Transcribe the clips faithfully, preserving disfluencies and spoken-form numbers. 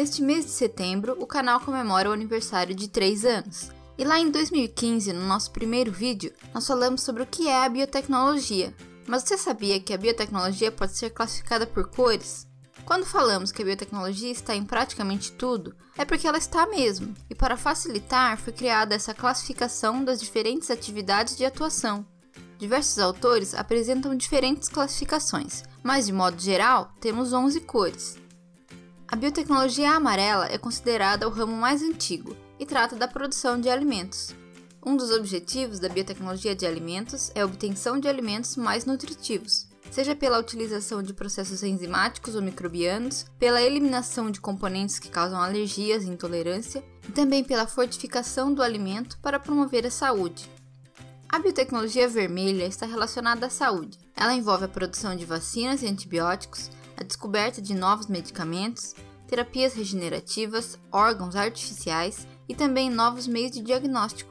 Neste mês de setembro, o canal comemora o aniversário de três anos. E lá em dois mil e quinze, no nosso primeiro vídeo, nós falamos sobre o que é a biotecnologia. Mas você sabia que a biotecnologia pode ser classificada por cores? Quando falamos que a biotecnologia está em praticamente tudo, é porque ela está mesmo, e para facilitar foi criada essa classificação das diferentes atividades de atuação. Diversos autores apresentam diferentes classificações, mas de modo geral, temos onze cores. A biotecnologia amarela é considerada o ramo mais antigo e trata da produção de alimentos. Um dos objetivos da biotecnologia de alimentos é a obtenção de alimentos mais nutritivos, seja pela utilização de processos enzimáticos ou microbianos, pela eliminação de componentes que causam alergias e intolerância, e também pela fortificação do alimento para promover a saúde. A biotecnologia vermelha está relacionada à saúde. Ela envolve a produção de vacinas e antibióticos, a descoberta de novos medicamentos, terapias regenerativas, órgãos artificiais e também novos meios de diagnóstico.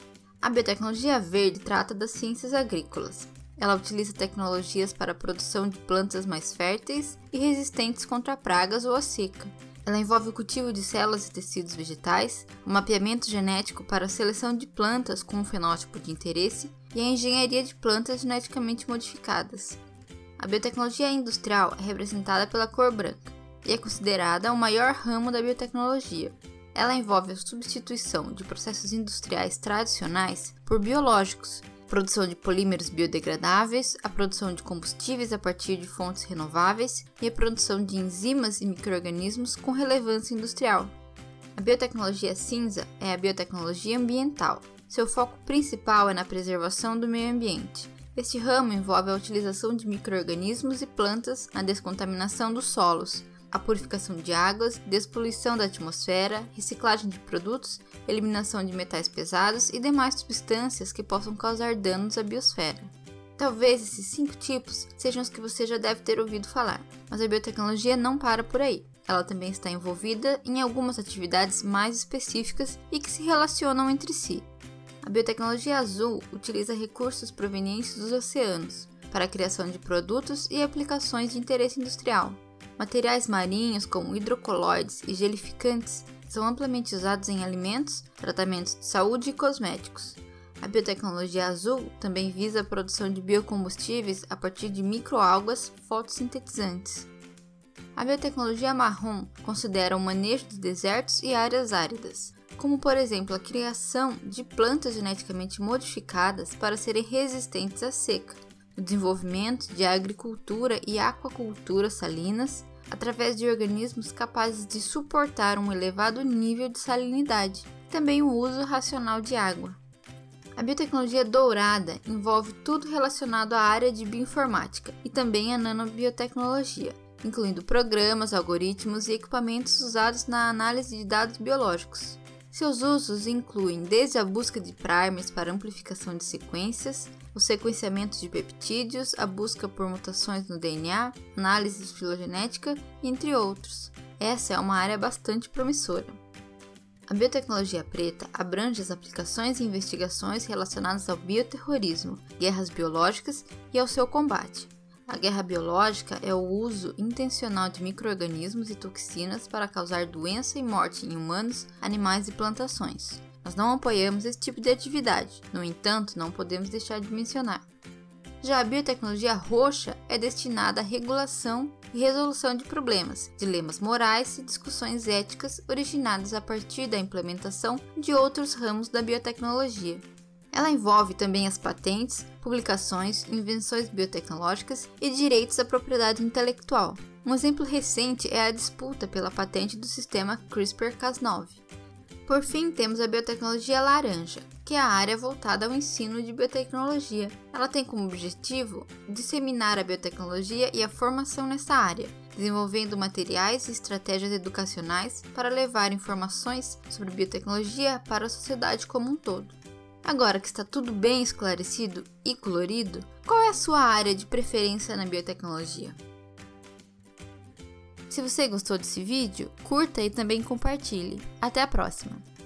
A biotecnologia verde trata das ciências agrícolas. Ela utiliza tecnologias para a produção de plantas mais férteis e resistentes contra pragas ou a seca. Ela envolve o cultivo de células e tecidos vegetais, o mapeamento genético para a seleção de plantas com um fenótipo de interesse e a engenharia de plantas geneticamente modificadas. A biotecnologia industrial é representada pela cor branca e é considerada o maior ramo da biotecnologia. Ela envolve a substituição de processos industriais tradicionais por biológicos, produção de polímeros biodegradáveis, a produção de combustíveis a partir de fontes renováveis e a produção de enzimas e micro-organismos com relevância industrial. A biotecnologia cinza é a biotecnologia ambiental. Seu foco principal é na preservação do meio ambiente. Este ramo envolve a utilização de micro-organismos e plantas na descontaminação dos solos, a purificação de águas, despoluição da atmosfera, reciclagem de produtos, eliminação de metais pesados e demais substâncias que possam causar danos à biosfera. Talvez esses cinco tipos sejam os que você já deve ter ouvido falar, mas a biotecnologia não para por aí. Ela também está envolvida em algumas atividades mais específicas e que se relacionam entre si. A biotecnologia azul utiliza recursos provenientes dos oceanos para a criação de produtos e aplicações de interesse industrial. Materiais marinhos como hidrocoloides e gelificantes são amplamente usados em alimentos, tratamentos de saúde e cosméticos. A biotecnologia azul também visa a produção de biocombustíveis a partir de microalgas fotossintetizantes. A biotecnologia marrom considera o manejo de desertos e áreas áridas, como por exemplo a criação de plantas geneticamente modificadas para serem resistentes à seca, o desenvolvimento de agricultura e aquacultura salinas, através de organismos capazes de suportar um elevado nível de salinidade, e também o uso racional de água. A biotecnologia dourada envolve tudo relacionado à área de bioinformática e também a nanobiotecnologia, incluindo programas, algoritmos e equipamentos usados na análise de dados biológicos. Seus usos incluem desde a busca de primers para amplificação de sequências, o sequenciamento de peptídeos, a busca por mutações no D N A, análise de filogenética, entre outros. Essa é uma área bastante promissora. A biotecnologia preta abrange as aplicações e investigações relacionadas ao bioterrorismo, guerras biológicas e ao seu combate. A guerra biológica é o uso intencional de micro-organismos e toxinas para causar doença e morte em humanos, animais e plantações. Nós não apoiamos esse tipo de atividade, no entanto, não podemos deixar de mencionar. Já a biotecnologia roxa é destinada à regulação e resolução de problemas, dilemas morais e discussões éticas originadas a partir da implementação de outros ramos da biotecnologia. Ela envolve também as patentes, publicações, invenções biotecnológicas e direitos à propriedade intelectual. Um exemplo recente é a disputa pela patente do sistema CRISPR Cas nove. Por fim, temos a biotecnologia laranja, que é a área voltada ao ensino de biotecnologia. Ela tem como objetivo disseminar a biotecnologia e a formação nessa área, desenvolvendo materiais e estratégias educacionais para levar informações sobre biotecnologia para a sociedade como um todo. Agora que está tudo bem esclarecido e colorido, qual é a sua área de preferência na biotecnologia? Se você gostou desse vídeo, curta e também compartilhe. Até a próxima!